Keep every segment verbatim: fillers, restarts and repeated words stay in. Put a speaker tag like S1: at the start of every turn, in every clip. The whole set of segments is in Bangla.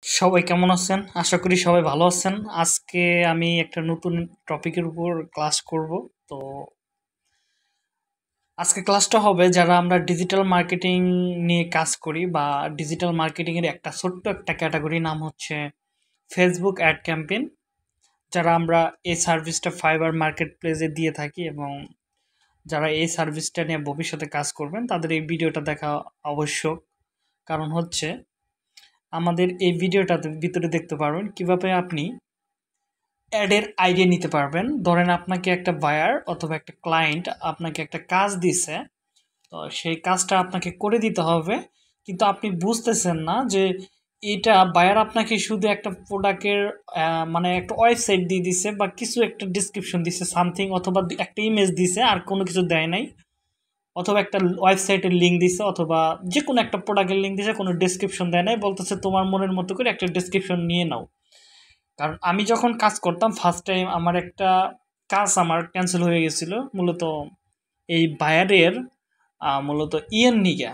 S1: সবাই কেমন আছেন? আশা করি সবাই ভালো আছেন। আজকে আমি একটা নতুন টপিকের উপর ক্লাস করব। তো আজকে ক্লাসটা হবে যারা আমরা ডিজিটাল মার্কেটিং নিয়ে কাজ করি বা ডিজিটাল মার্কেটিং এর একটা ছোট্ট একটা ক্যাটাগরি নাম হচ্ছে ফেসবুক অ্যাড ক্যাম্পেইন। যারা আমরা এই সার্ভিসটা ফাইবার মার্কেট প্লেসে দিয়ে থাকি এবং যারা এই সার্ভিসটা নিয়ে ভবিষ্যতে কাজ করবেন তাদের এই ভিডিওটা দেখা আবশ্যক। কারণ হচ্ছে আমাদের এই ভিডিওটাতে ভিতরে দেখতে পারবেন কিভাবে আপনি অ্যাডের আইডিয়া নিতে পারবেন। ধরেন আপনাকে একটা বায়ার অথবা একটা ক্লায়েন্ট আপনাকে একটা কাজ দিছে, তো সেই কাজটা আপনাকে করে দিতে হবে, কিন্তু আপনি বুঝতেছেন না যে এটা বায়ার আপনাকে শুধু একটা প্রোডাক্টের মানে একটা ওয়েবসাইট দিয়ে দিছে বা কিছু একটা ডিসক্রিপশন দিছে সামথিং, অথবা একটা ইমেজ দিছে আর কোনো কিছু দেয় নাই, অথবা একটা ওয়েবসাইটের লিঙ্ক দিছে অথবা যে কোনো একটা প্রোডাক্টের লিঙ্ক দিছে, কোনো ডিসক্রিপশন দেয় নাই, বলতেছে তোমার মনের মতো করে একটা ডিসক্রিপশন নিয়ে নাও। কারণ আমি যখন কাজ করতাম ফার্স্ট টাইম আমার একটা কাজ আমার ক্যান্সেল হয়ে গেছিল মূলত এই বায়ারের মূলত ইয়ের নিগা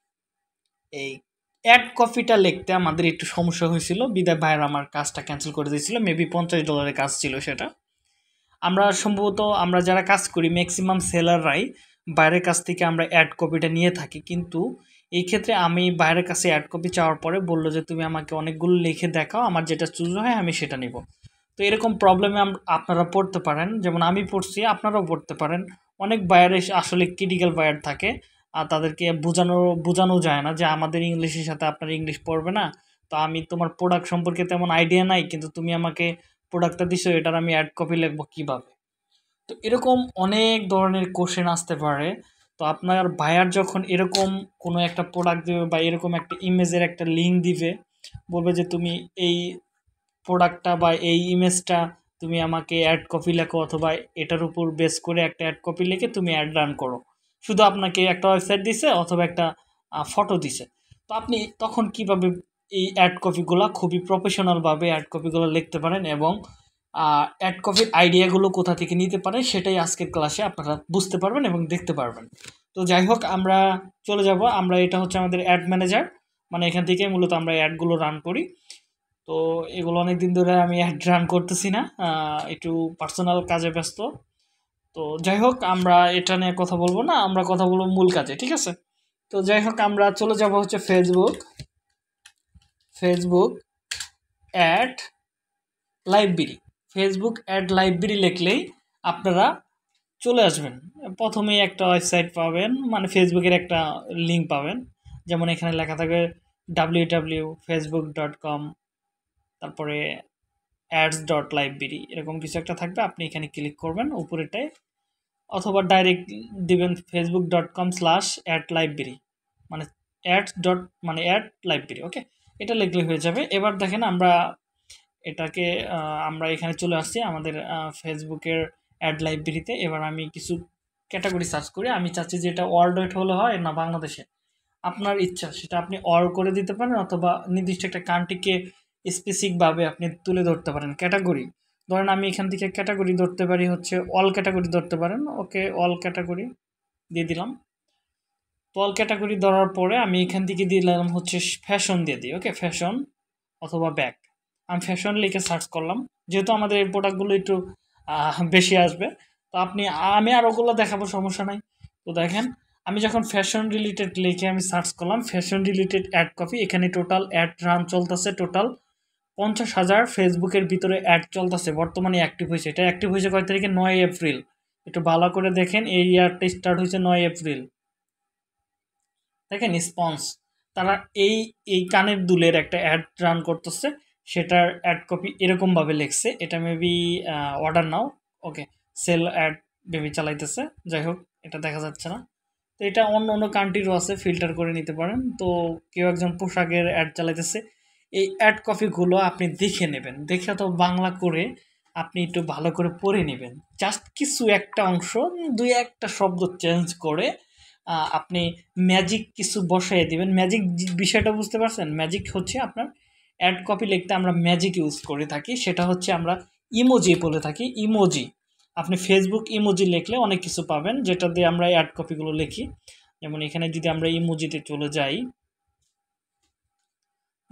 S1: এই অ্যাড কপিটা লিখতে আমাদের একটু সমস্যা হয়েছিল, বিদায় বায়ার আমার কাজটা ক্যান্সেল করে দিয়েছিল। মেবি পঞ্চাশ ডলারের কাজ ছিল সেটা। আমরা সম্ভবত আমরা যারা কাজ করি ম্যাক্সিমাম সেলাররাই বাইরের কাছ থেকে আমরা অ্যাড কপিটা নিয়ে থাকি, কিন্তু এই ক্ষেত্রে আমি বাইরের কাছে অ্যাড কপি চাওয়ার পরে বললো যে তুমি আমাকে অনেকগুলো লিখে দেখাও, আমার যেটা চুজ হয় আমি সেটা নিব। তো এরকম প্রবলেমে আপনারা পড়তে পারেন, যেমন আমি পড়ছি, আপনারাও পড়তে পারেন। অনেক বায়ারে আসলে ক্রিটিক্যাল বায়ার থাকে, আর তাদেরকে বোঝানো বোঝানো যায় না যে আমাদের ইংলিশের সাথে আপনার ইংলিশ পড়বে না। তো আমি তোমার প্রোডাক্ট সম্পর্কে তেমন আইডিয়া নাই, কিন্তু তুমি আমাকে প্রোডাক্টটা দিছো, এটার আমি অ্যাড কপি লিখবো কীভাবে? তো এরকম অনেক ধরনের কোশ্চেন আসতে পারে। তো আপনার বায়ার যখন এরকম কোনো একটা প্রোডাক্ট দেবে বা এরকম একটা ইমেজের একটা লিঙ্ক দিবে, বলবে যে তুমি এই প্রোডাক্টটা বা এই ইমেজটা তুমি আমাকে অ্যাড কপি লেখো, অথবা এটার উপর বেস করে একটা অ্যাড কপি লিখে তুমি অ্যাড রান করো। শুধু আপনাকে একটা ওয়েবসাইট দিছে অথবা একটা ফটো দিছে। তো আপনি তখন কিভাবে এই অ্যাড কপিগুলো খুবই প্রফেশনালভাবে অ্যাড কপিগুলো লিখতে পারেন এবং অ্যাড কপির আইডিয়াগুলো কোথা থেকে নিতে পারেন সেটাই আজকের ক্লাসে আপনারা বুঝতে পারবেন এবং দেখতে পারবেন। তো যাই হোক, আমরা চলে যাব। আমরা এটা হচ্ছে আমাদের অ্যাড ম্যানেজার, মানে এখান থেকে মূলত আমরা অ্যাডগুলো রান করি। তো এগুলো অনেক দিন ধরে আমি অ্যাড রান করতেছি না, একটু পার্সোনাল কাজে ব্যস্ত। তো যাই হোক, আমরা এটা নিয়ে কথা বলবো না, আমরা কথা বলবো মূল কাজে, ঠিক আছে? তো যাই হোক, আমরা চলে যাব হচ্ছে Facebook Facebook ad library. Facebook ad library লিখলেই আপনারা চলে আসবেন। প্রথমেই একটা ওয়েবসাইট পাবেন, মানে ফেসবুকের একটা লিঙ্ক পাবেন, যেমন এখানে লেখা থাকবে W W Facebook dot com, তারপরে অ্যাডস ডট লাইব্রেরি, এরকম কিছু একটা থাকবে। আপনি এখানে ক্লিক করবেন উপরেটায়, অথবা ডাইরেক্ট দিবেন Facebook dot com slash ad library, মানে অ্যাডস ডট মানে অ্যাড লাইব্রেরি। ওকে, এটা লিখলে হয়ে যাবে। এবার দেখেন আমরা এটাকে আমরা এখানে চলে আসছি আমাদের ফেসবুকের অ্যাড লাইব্রেরিতে। এবার আমি কিছু ক্যাটাগরি সার্চ করি। আমি চাচ্ছি যে এটা ওয়ার্ল্ড ওয়াইড হলে হয় না বাংলাদেশে, আপনার ইচ্ছা সেটা আপনি অল করে দিতে পারেন, অথবা নির্দিষ্ট একটা কান্ট্রিকে স্পেসিফিকভাবে আপনি তুলে ধরতে পারেন ক্যাটাগরি। ধরেন আমি এখান থেকে ক্যাটাগরি ধরতে পারি হচ্ছে অল ক্যাটাগরি ধরতে পারেন। ওকে, অল ক্যাটাগরি দিয়ে দিলাম। তো অল ক্যাটাগরি ধরার পরে আমি এখান থেকে দিলাম হচ্ছে ফ্যাশন দিয়ে দিই। ওকে, ফ্যাশন অথবা ব্যাগ। আমি ফ্যাশন লিখে সার্চ করলাম, যেহেতু আমাদের এই প্রোডাক্টগুলো একটু বেশি আসবে। তো আপনি আমি আর ওগুলো দেখাবো, সমস্যা নাই। তো দেখেন, আমি যখন ফ্যাশন রিলেটেড লিখে আমি সার্চ করলাম ফ্যাশন রিলেটেড অ্যাড কপি, এখানে টোটাল অ্যাড রান চলতেছে টোটাল পঞ্চাশ হাজার ফেসবুকের ভিতরে অ্যাড চলতেছে বর্তমানে অ্যাক্টিভ হয়েছে। এটা অ্যাক্টিভ হয়েছে কয় তারিখে? নয় এপ্রিল। একটু ভালো করে দেখেন, এই ইয়ারটা স্টার্ট হয়েছে নয় এপ্রিল। দেখেন স্পন্স, তারা এই এই কানের দুলের একটা অ্যাড রান করতেছে, সেটার অ্যাড কপি এরকমভাবে লিখছে। এটা maybe order now. Okay, sale ad maybe চালাইতেছে। যাই হোক, এটা দেখা যাচ্ছে না। তো এটা অন্য অন্য কান্ট্রিরও আছে, ফিল্টার করে নিতে পারেন। তো কেউ একজন পোশাকের অ্যাড চালাইতেছে। এই অ্যাড কপিগুলো আপনি দেখে নেবেন, দেখে তো বাংলা করে আপনি একটু ভালো করে পড়ে নেবেন। জাস্ট কিছু একটা অংশ, দুই একটা শব্দ চেঞ্জ করে আপনি ম্যাজিক কিছু বসাই দিবেন। ম্যাজিক বিষয়টা বুঝতে পারছেন? ম্যাজিক হচ্ছে আপনার অ্যাড কপি লিখতে আমরা ম্যাজিক ইউজ করে থাকি, সেটা হচ্ছে আমরা ইমোজি বলে থাকি। ইমোজি, আপনি ফেসবুক ইমোজি লিখলে অনেক কিছু পাবেন, যেটা দিয়ে আমরা অ্যাড কপিগুলো লিখি। যেমন এখানে যদি আমরা ইমোজিতে চলে যাই, দেখেন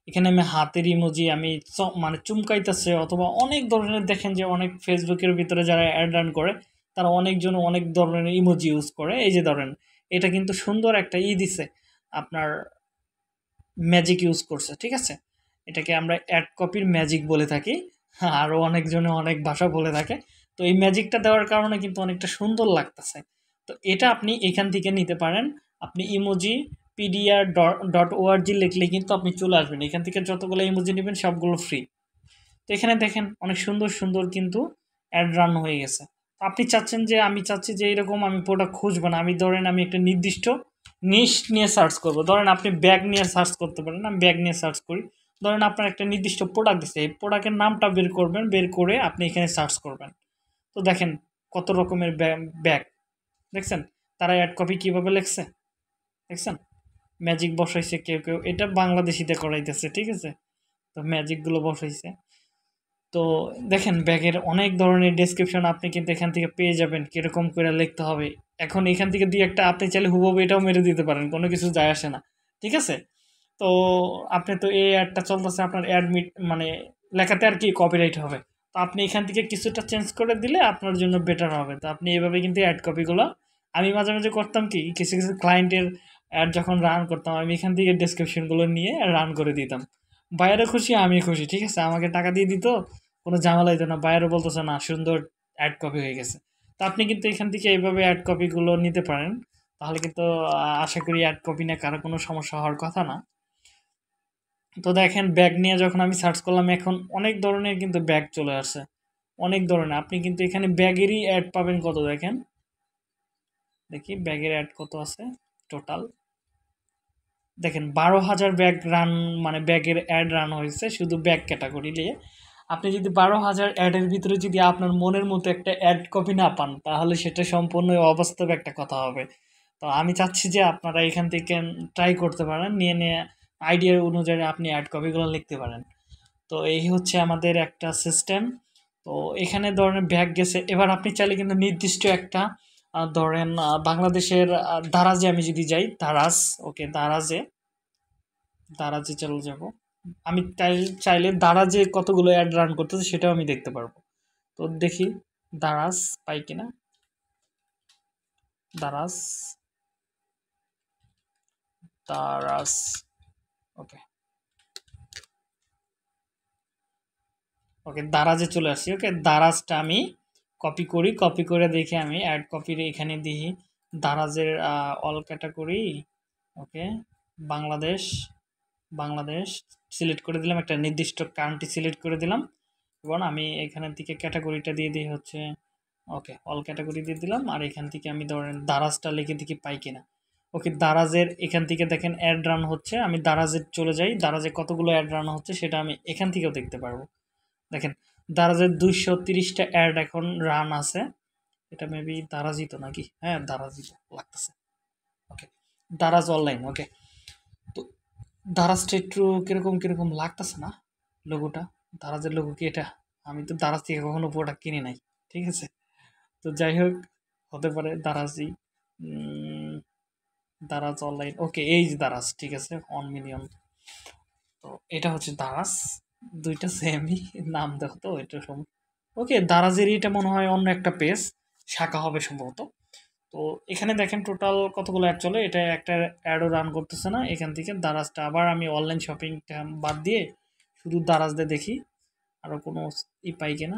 S1: এখানে আমি হাতের ইমোজি আমি মানে চুমকাইতেছে অথবা অনেক ধরনের দেখেন যে অনেক ফেসবুকের ভিতরে যারা অ্যাড রান করে তারা অনেকজন অনেক ধরনের ইমোজি ইউজ করে। এই যে ধরেন এটা কিন্তু সুন্দর একটা ই দিছে আপনার ম্যাজিক ইউজ করছে, ঠিক আছে? এটাকে আমরা অ্যাড কপির ম্যাজিক বলে থাকি, আরও অনেকজনে অনেক ভাষা বলে থাকে। তো এই ম্যাজিকটা দেওয়ার কারণে কিন্তু অনেকটা সুন্দর লাগতেছে। তো এটা আপনি এখান থেকে নিতে পারেন। আপনি ইমোজি পিডিআর ডট ওআরজি লিখলে কিন্তু আপনি চলে আসবেন, এখান থেকে যতগুলো ইমোজি নেবেন সবগুলো ফ্রি। তো এখানে দেখেন অনেক সুন্দর সুন্দর কিন্তু অ্যাড রান হয়ে গেছে। আপনি চাচ্ছেন যে আমি চাচ্ছি যে এরকম আমি প্রোডাক্ট খুঁজবো না, আমি ধরেন আমি একটা নির্দিষ্ট নিশ নিয়ে সার্চ করব। ধরেন আপনি ব্যাগ নিয়ে সার্চ করতে পারেন, আমি ব্যাগ নিয়ে সার্চ করি। ধরেন আপনার একটা নির্দিষ্ট প্রোডাক্ট দিচ্ছে, এই প্রোডাক্টের নামটা বের করবেন, বের করে আপনি এখানে সার্চ করবেন। তো দেখেন কত রকমের ব্যাগ দেখছেন, তারা অ্যাড কপি কীভাবে লেখছে দেখছেন, ম্যাজিক বসাইছে কেউ কেউ, এটা বাংলাদেশিতে করাইতেছে, ঠিক আছে? তো ম্যাজিকগুলো বসাইছে। তো দেখেন ব্যাগের অনেক ধরনের ডেসক্রিপশন আপনি কিন্তু এখান থেকে পেয়ে যাবেন, কীরকম করে লিখতে হবে। এখন এখান থেকে দিয়ে একটা আপনি চাইলে হুবহু এটাও মেরে দিতে পারেন, কোনো কিছু যায় আসে না, ঠিক আছে? তো আপনি তো এই অ্যাডটা চলতেছে আপনার অ্যাডমিট মানে লেখাতে আর কি কপিরাইট হবে, তো আপনি এখান থেকে কিছুটা চেঞ্জ করে দিলে আপনার জন্য বেটার হবে। তো আপনি এভাবে কিন্তু অ্যাড কপিগুলো, আমি মাঝে মাঝে করতাম কি কিছু কিছু ক্লায়েন্টের অ্যাড যখন রান করতাম আমি এখান থেকে ডেসক্রিপশনগুলো নিয়ে রান করে দিতাম। বাইরে খুশি আমি খুশি, ঠিক আছে? আমাকে টাকা দিয়ে দিত, কোনো ঝামেলা হইতো না, বাইরে বলতেছে না সুন্দর অ্যাড কপি হয়ে গেছে। তো আপনি কিন্তু এখান থেকে এইভাবে অ্যাড কপিগুলো নিতে পারেন, তাহলে কিন্তু আহ, আশা করি অ্যাড কপি নিয়ে কারো কোনো সমস্যা হওয়ার কথা না। তো দেখেন ব্যাগ নিয়ে যখন আমি সার্চ করলাম এখন অনেক ধরনের কিন্তু ব্যাগ চলে আসছে, অনেক ধরনের। আপনি কিন্তু এখানে ব্যাগেরই অ্যাড পাবেন কত দেখেন, দেখি ব্যাগের অ্যাড কত আছে টোটাল। দেখেন বারো হাজার ব্যাগ রান মানে ব্যাগের অ্যাড রান হয়েছে শুধু ব্যাগ ক্যাটাগরি নিয়ে। আপনি যদি বারো হাজার অ্যাডের ভিতরে যদি আপনার মনের মতো একটা অ্যাড কপি না পান তাহলে সেটা সম্পূর্ণ অবাস্তব একটা কথা হবে। তো আমি চাচ্ছি যে আপনারা এখান থেকে ট্রাই করতে পারেন, নিয়ে নিয়ে আইডিয়া অনুযায়ী আপনি অ্যাড কপিগুলো লিখতে পারেন। তো এই হচ্ছে আমাদের একটা সিস্টেম। তো এখানে ধরেন ব্যাগ গেছে, এবার আপনি চাইলে কিন্তু নির্দিষ্ট একটা আহ, ধরেন আহ, বাংলাদেশের আহ, দারাজে আমি যদি যাই, দারাজ, ওকে দারাজে, দারাজে চলে যাব। আমি চাই- চাইলে দারাজে কতগুলো অ্যাড রান করতেছে সেটাও আমি দেখতে পারবো। তো দেখি দারাজ পাই কিনা, দারাজ, দারাজ, ওকে ওকে দারাজে চলে আসছি। ওকে দারাজটা আমি কপি করি, কপি করে দেখে আমি অ্যাড কপির এখানে দিই দারাজের all category, okay Bangladesh, Bangladesh select করে দিলাম, একটা নির্দিষ্ট কান্ট্রি সিলেক্ট করে দিলাম এবং আমি এখানের থেকে ক্যাটাগরিটা দিয়ে দিই হচ্ছে ওকে অল ক্যাটাগরি দিয়ে দিলাম। আর এখান থেকে আমি ধরেন দারাজটা লিখে দেখি পাই কিনা। ওকে দারাজের এখান থেকে দেখেন অ্যাড রান হচ্ছে, আমি দারাজে চলে যাই, দারাজে কতগুলো অ্যাড রান হচ্ছে সেটা আমি এখান থেকেও দেখতে পারবো। দেখেন দারাজের দুইশো তিরিশটা অ্যাড এখন রান আছে, এটা মেবি দারাজি তো নাকি, হ্যাঁ দারাজি লাগতেছে। Okay Daraz online, okay. তো দারাজটা একটু কিরকম কিরকম লাগতেছে না লোগোটা, দারাজের লোগো কি এটা? আমি তো দারাজ থেকে কখনো প্রোডাক্ট কিনি নাই, ঠিক আছে? তো যাই হোক হতে পারে দারাজি, উম, দারাজ অনলাইন, ওকে এই যে দারাজ, ঠিক আছে ওয়ান মিলিয়ন। তো এটা হচ্ছে দারাজ, দুইটা সেমই নাম দেখো তো এটা সম ওকে দারাজের এটা মনে হয় অন্য একটা পেজ শাখা হবে সম্ভবত। তো এখানে দেখেন টোটাল কতগুলো অ্যাড চলে, এটা একটা অ্যাডও রান করতেছে না। এখান থেকে দারাজটা আবার আমি অনলাইন শপিংটা বাদ দিয়ে শুধু দারাজ দিয়ে দেখি আরও কোনো ই পাই কিনা।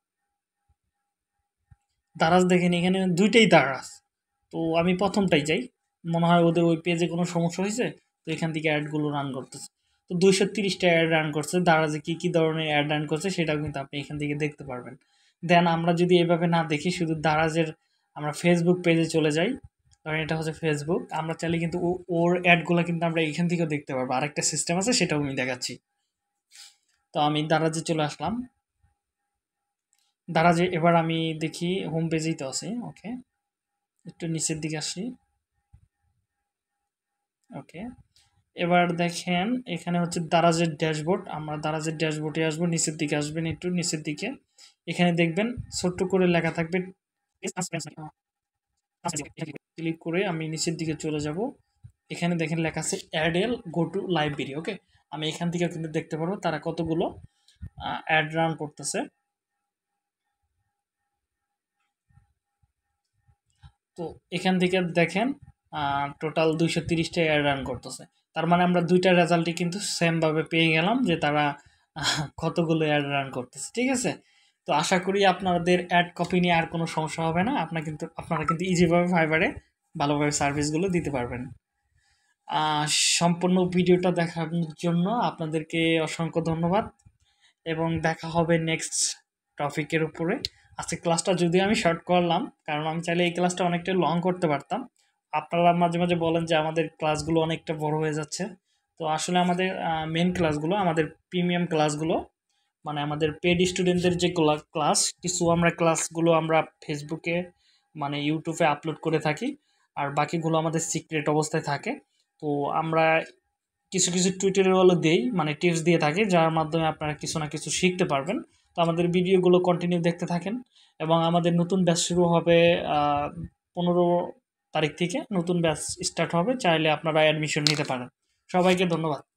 S1: দারাজ দেখেন এখানে দুইটাই দারাজ, তো আমি প্রথমটাই যাই, মনে হয় ওদের ওই পেজে কোনো সমস্যা হয়েছে, তো এখান থেকে অ্যাডগুলো রান করতেছে। তো দুইশো তিরিশটা অ্যাড রান করছে, দারাজে কী কী ধরনের অ্যাড রান করছে সেটাও কিন্তু আপনি এখান থেকে দেখতে পারবেন। দেন আমরা যদি এভাবে না দেখি শুধু দারাজের আমরা ফেসবুক পেজে চলে যাই, ধরেন এটা হচ্ছে ফেসবুক, আমরা চাইলে কিন্তু ও- ওর অ্যাডগুলো কিন্তু আমরা এখান থেকেও দেখতে পারবো, আরেকটা সিস্টেম আছে সেটাও আমি দেখাচ্ছি। তো আমি দারাজে চলে আসলাম, দারাজে এবার আমি দেখি হোম পেজেই তো আছে, ওকে একটু নিচের দিকে আসি, ওকে এবার দেখেন এখানে হচ্ছে দারাজের ড্যাশবোর্ড, আমরা দারাজের ড্যাশবোর্ডে আসবো, নিচের দিকে আসবেন একটু নিচের দিকে, এখানে দেখবেন ছোট্ট করে লেখা থাকবে, ক্লিক করে আমি নিচের দিকে চলে যাব, এখানে দেখেন লেখা আছে অ্যাডেল গো টু লাইব্রেরি, ওকে আমি এখান থেকে কিন্তু দেখতে পারবো তারা কতগুলো অ্যাড রান করতেছে। তো এখান থেকে দেখেন টোটাল দুইশো তিরিশটা অ্যাড রান করতেছে। তার মানে আমরা দুইটা রেজাল্টই কিন্তু সেমভাবে পেয়ে গেলাম যে তারা আহ, কতগুলো অ্যাড রান করতেছে। ঠিক আছে, তো আশা করি আপনাদের অ্যাড কপি নিয়ে আর কোনো সমস্যা হবে না। আপনার কিন্তু আপনারা কিন্তু ইজিভাবে ফাইবারে ভালোভাবে সার্ভিসগুলো দিতে পারবেন। আহ, সম্পূর্ণ ভিডিওটা দেখার জন্য আপনাদেরকে অসংখ্য ধন্যবাদ এবং দেখা হবে নেক্সট টপিকের উপরে। আজকে ক্লাসটা যদিও আমি শর্ট করলাম, কারণ আমি চাইলে এই ক্লাসটা অনেকটা লং করতে পারতাম। আপনারা মাঝে মাঝে বলেন যে আমাদের ক্লাসগুলো অনেকটা বড় হয়ে যাচ্ছে। তো আসলে আমাদের মেন ক্লাসগুলো, আমাদের প্রিমিয়াম ক্লাসগুলো, মানে আমাদের পেড স্টুডেন্টদের যে ক্লাস, কিছু আমরা ক্লাসগুলো আমরা ফেসবুকে মানে ইউটিউবে আপলোড করে থাকি, আর বাকিগুলো আমাদের সিক্রেট অবস্থায় থাকে। তো আমরা কিছু কিছু টিউটোরিয়ালও দেই, মানে টিপস দিয়ে থাকি, যার মাধ্যমে আপনারা কিছু না কিছু শিখতে পারবেন। তো আমাদের ভিডিওগুলো কন্টিনিউ দেখতে থাকেন এবং আমাদের নতুন ব্যাচ শুরু হবে পনেরো তারিখ থেকে। নতুন ব্যাচ স্টার্ট হবে, চাইলে আপনারা অ্যাডমিশন নিতে পারেন। সবাইকে ধন্যবাদ।